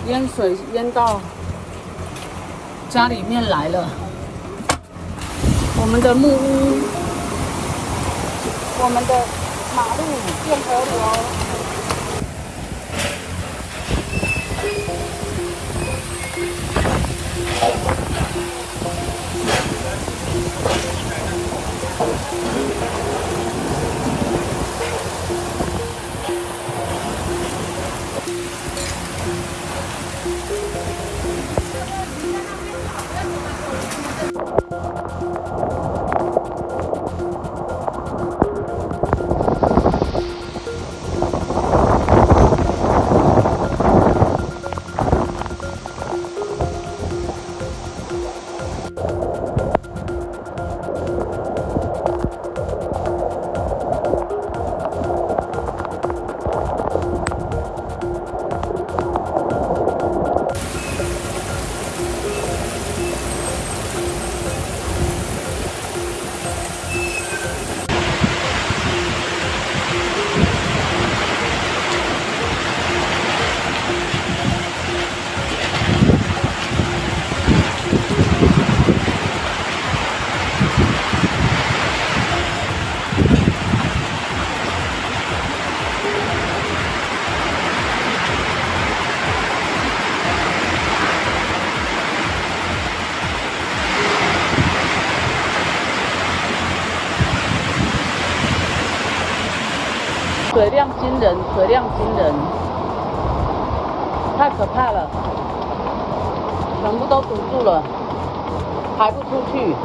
淹水淹到家里面来了。我们的木屋，我们的马路变河流。 水量惊人，水量惊人，太可怕了，全部都堵住了，排不出去。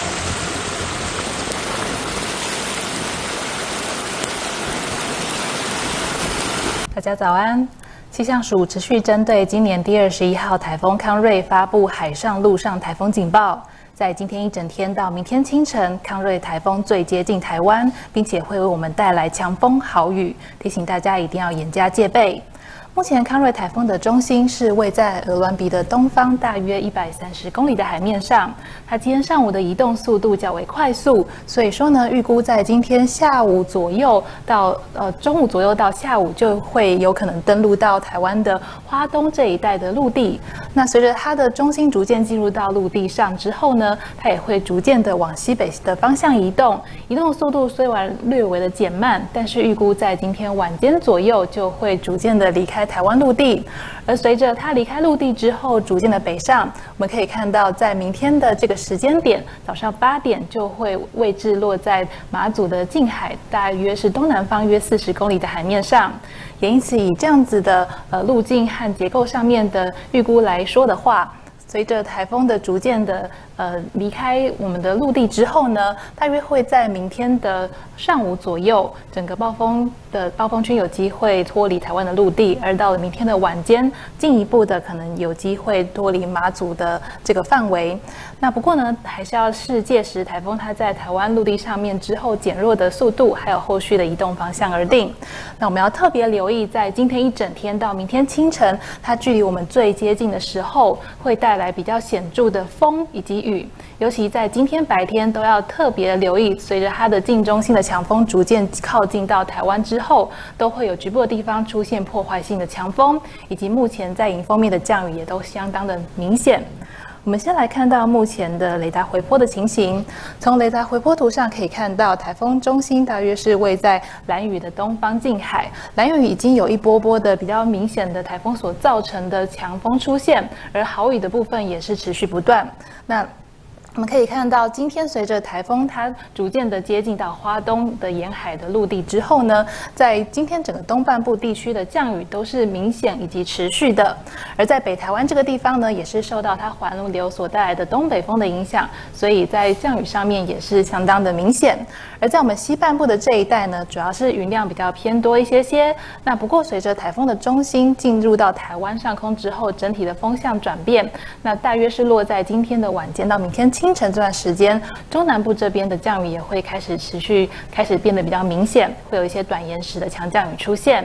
大家早安。气象署持续针对今年第21号台风康瑞发布海上、陆上台风警报。 在今天一整天到明天清晨，康瑞台风最接近台湾，并且会为我们带来强风豪雨，提醒大家一定要严加戒备。目前康瑞台风的中心是位在鹅銮鼻的东方，大约130公里的海面上。它今天上午的移动速度较为快速，所以说呢，预估在今天下午左右到中午左右到下午就会有可能登陆到台湾的花东这一带的陆地。那随着它的中心逐渐进入到陆地上之后呢，它也会逐渐的往西北的方向移动。移动速度虽然略微的减慢，但是预估在今天晚间左右就会逐渐的离开台湾陆地。而随着它离开陆地之后，逐渐的北上，我们可以看到，在明天的这个时间点，早上8点就会位置落在马祖的近海，大约是东南方约40公里的海面上。也因此，以这样子的路径和结构上面的预估来说的话，随着台风的逐渐的离开我们的陆地之后呢，大约会在明天的上午左右，整个暴风圈有机会脱离台湾的陆地，而到了明天的晚间，进一步的可能有机会脱离马祖的这个范围。那不过呢，还是要视届时台风它在台湾陆地上面之后减弱的速度，还有后续的移动方向而定。那我们要特别留意，在今天一整天到明天清晨，它距离我们最接近的时候，会带来比较显著的风以及雨，尤其在今天白天都要特别留意，随着它的近中心的强风逐渐靠近到台湾之后，都会有局部的地方出现破坏性的强风，以及目前在迎风面的降雨也都相当的明显。我们先来看到目前的雷达回波的情形。从雷达回波图上可以看到，台风中心大约是位在兰屿的东方近海。兰屿已经有一波波的比较明显的台风所造成的强风出现，而豪雨的部分也是持续不断。那我们可以看到，今天随着台风它逐渐的接近到花东的沿海的陆地之后呢，在今天整个东半部地区的降雨都是明显以及持续的。而在北台湾这个地方呢，也是受到它环流所带来的东北风的影响，所以在降雨上面也是相当的明显。而在我们西半部的这一带呢，主要是云量比较偏多一些。那不过随着台风的中心进入到台湾上空之后，整体的风向转变，那大约是落在今天的晚间到明天清晨这段时间，中南部这边的降雨也会开始变得比较明显，会有一些短延时的强降雨出现。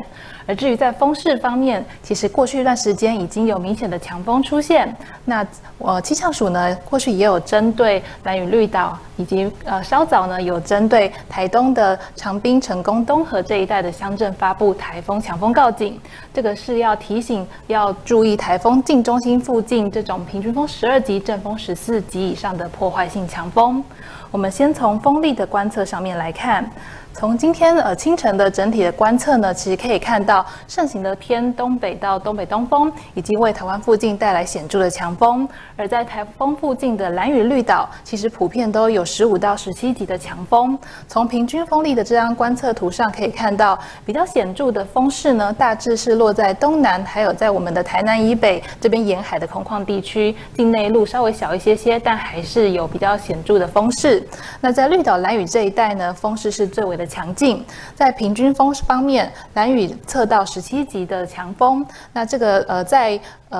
而至于在风势方面，其实过去一段时间已经有明显的强风出现。那气象署呢，过去也有针对兰屿绿岛，以及稍早呢有针对台东的长滨、成功、东河这一带的乡镇发布台风强风告警。这个是要提醒要注意台风近中心附近这种平均风12级、阵风14级以上的破坏性强风。我们先从风力的观测上面来看。从今天清晨的整体的观测呢，其实可以看到盛行的偏东北到东北东风，已经为台湾附近带来显著的强风。而在台风附近的兰屿绿岛，其实普遍都有15到17级的强风。从平均风力的这张观测图上可以看到，比较显著的风势呢，大致是落在东南，还有在我们的台南以北这边沿海的空旷地区，境内陆稍微小一些，但还是有比较显著的风势。那在绿岛兰屿这一带呢，风势是最为的强劲，在平均风方面，兰屿测到17级的强风。那这个在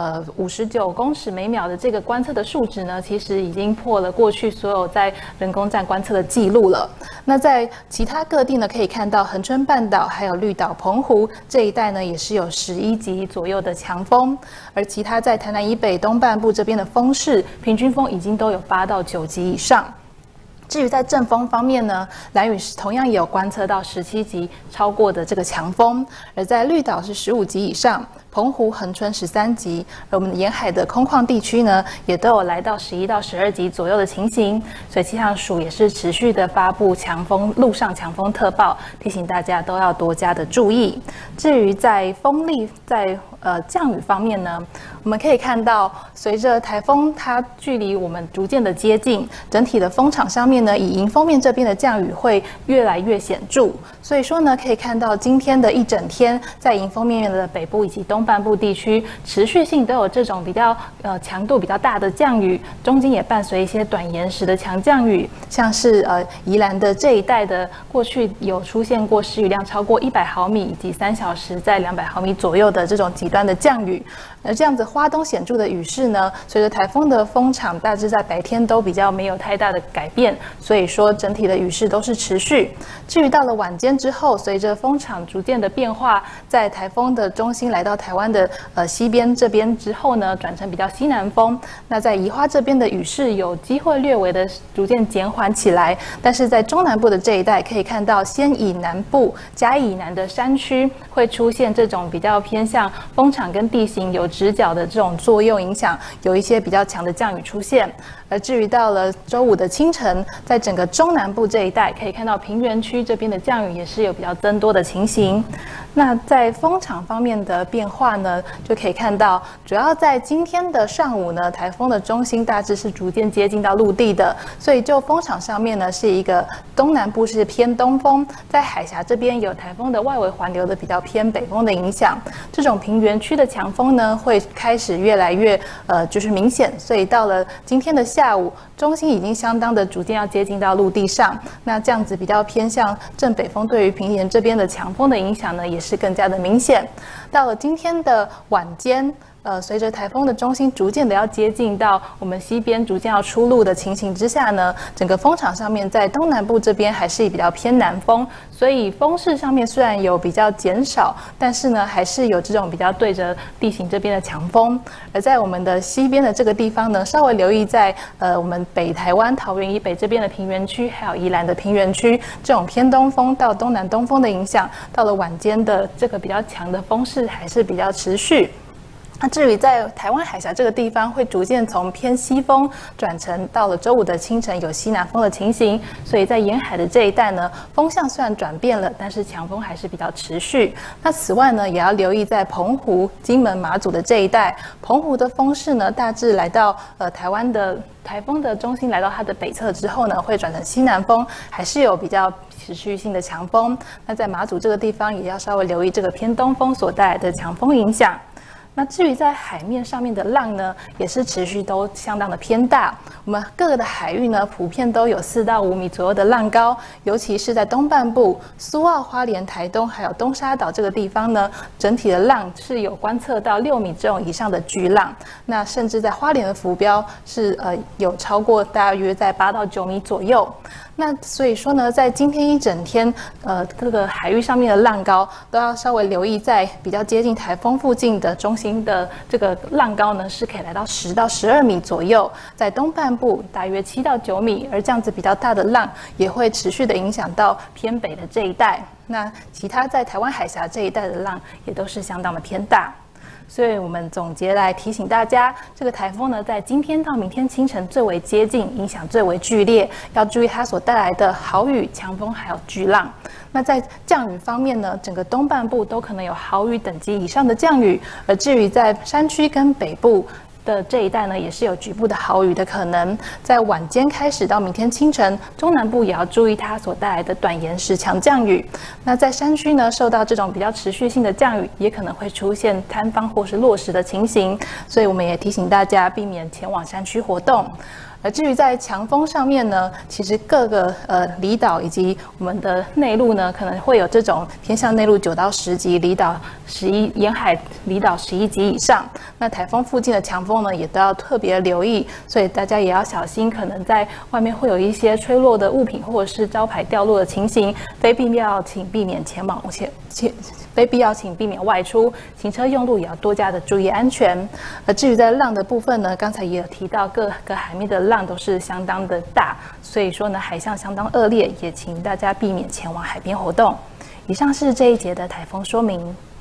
59公尺每秒的这个观测的数值呢，其实已经破了过去所有在人工站观测的记录了。那在其他各地呢，可以看到恒春半岛还有绿岛、澎湖这一带呢，也是有11级左右的强风。而其他在台南以北东半部这边的风势，平均风已经都有8到9级以上。至于在阵风方面呢，兰屿同样也有观测到17级超过的这个强风，而在绿岛是15级以上，澎湖、恒春13级，而我们沿海的空旷地区呢，也都有来到11到12级左右的情形。所以气象署也是持续的发布强风、陆上强风特报，提醒大家都要多加的注意。至于在风力在降雨方面呢，我们可以看到，随着台风它距离我们逐渐的接近，整体的风场上面呢，以迎风面这边的降雨会越来越显著。所以说呢，可以看到今天的一整天，在迎风面的北部以及东半部地区，持续性都有这种比较强度比较大的降雨，中间也伴随一些短延时的强降雨，像是宜兰的这一带的过去有出现过时雨量超过100毫米，以及3小时在200毫米左右的这种极端的降雨。而这样子花东显著的雨势呢，随着台风的风场大致在白天都比较没有太大的改变，所以说整体的雨势都是持续。至于到了晚间之后，随着风场逐渐的变化，在台风的中心来到台湾的西边这边之后呢，转成比较西南风。那在宜花这边的雨势有机会略微的逐渐减缓起来，但是在中南部的这一带可以看到，先以南部嘉义以南的山区会出现这种比较偏向风场跟地形有直角的这种作用影响，有一些比较强的降雨出现。而至于到了周五的清晨，在整个中南部这一带，可以看到平原区这边的降雨也是有比较增多的情形。那在风场方面的变化呢，就可以看到，主要在今天的上午呢，台风的中心大致是逐渐接近到陆地的，所以就风场上面呢，是一个东南部是偏东风，在海峡这边有台风的外围环流的比较偏北风的影响，这种平原区的强风呢，会开始越来越就是明显，所以到了今天的下午，中心已经相当的逐渐要接近到陆地上，那这样子比较偏向正北风，对于平原这边的强风的影响呢，也是更加的明显。到了今天的晚间，随着台风的中心逐渐的要接近到我们西边，逐渐要出陆的情形之下呢，整个风场上面在东南部这边还是比较偏南风，所以风势上面虽然有比较减少，但是呢还是有这种比较对着地形这边的强风。而在我们的西边的这个地方呢，稍微留意在我们北台湾桃园以北这边的平原区，还有宜兰的平原区，这种偏东风到东南东风的影响，到了晚间的这个比较强的风势还是比较持续。那至于在台湾海峡这个地方，会逐渐从偏西风转成到了周五的清晨有西南风的情形，所以在沿海的这一带呢，风向虽然转变了，但是强风还是比较持续。那此外呢，也要留意在澎湖、金门、马祖的这一带，澎湖的风势呢，大致来到台湾的台风的中心来到它的北侧之后呢，会转成西南风，还是有比较持续性的强风。那在马祖这个地方，也要稍微留意这个偏东风所带来的强风影响。那至于在海面上面的浪呢，也是持续都相当的偏大。我们各个的海域呢，普遍都有4到5米左右的浪高，尤其是在东半部，苏澳、花莲、台东还有东沙岛这个地方呢，整体的浪是有观测到6米这种以上的巨浪。那甚至在花莲的浮标是有超过大约在8到9米左右。 那所以说呢，在今天一整天，各个海域上面的浪高都要稍微留意，在比较接近台风附近的中心的这个浪高呢，是可以来到10到12米左右，在东半部大约7到9米，而这样子比较大的浪也会持续的影响到偏北的这一带。那其他在台湾海峡这一带的浪也都是相当的偏大。所以我们总结来提醒大家，这个台风呢，在今天到明天清晨最为接近，影响最为剧烈，要注意它所带来的豪雨、强风还有巨浪。那在降雨方面呢，整个东半部都可能有豪雨等级以上的降雨，而至于在山区跟北部的这一带呢，也是有局部的豪雨的可能。在晚间开始到明天清晨，中南部也要注意它所带来的短延时强降雨。那在山区呢，受到这种比较持续性的降雨，也可能会出现坍方或是落石的情形，所以我们也提醒大家避免前往山区活动。而至于在强风上面呢，其实各个离岛以及我们的内陆呢，可能会有这种偏向内陆9到10级，离岛11，沿海离岛11级以上。那台风附近的强风呢，也都要特别留意，所以大家也要小心，可能在外面会有一些吹落的物品或者是招牌掉落的情形，非必要请避免前往非必要请避免外出，行车用路也要多加的注意安全。而至于在浪的部分呢，刚才也有提到各个海面的浪都是相当的大，所以说呢海象相当恶劣，也请大家避免前往海边活动。以上是这一节的台风说明。